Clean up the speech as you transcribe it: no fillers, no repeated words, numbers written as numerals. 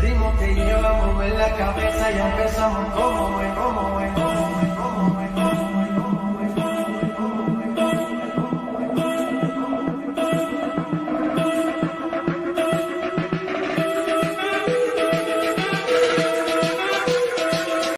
ritmo que lleva a mover la cabeza, ya empezamos como